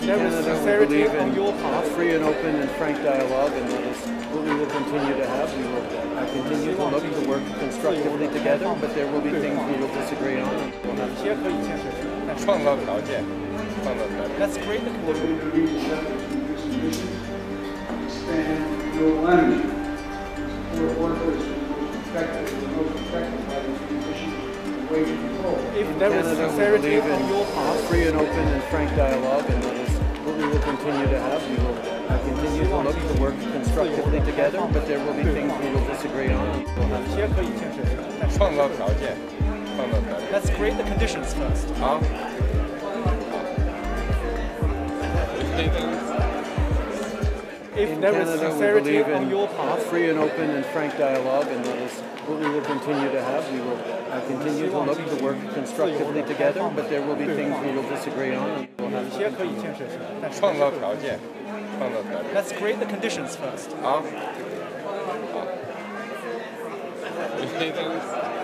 there is sincerity on your part. Free and open and frank dialogue, and that is what we will continue to have. We will continue to look to work constructively together, but there will be things we will disagree on. 哪些可以牵扯出来？ 创造条件，创造条件。 Let's create the conditions. Expand your energy for workers affected, the most affected by this condition of wage control. If there is sincerity on your part, free and open and frank dialogue, and that is what we will continue to have. We will continue to look to work constructively together, but there will be things we will disagree on. 哪些可以牵扯出来？ 创造条件，创造条件。 Let's create the conditions first. 好。 If there is sincerity on your part, free and open and frank dialogue, and that is what we will continue to have. We will continue to look to work constructively together, but there will be things we will disagree on. 哪些可以牵扯出来？ 创造条件，创造条件。 Let's create the conditions first. 好。好。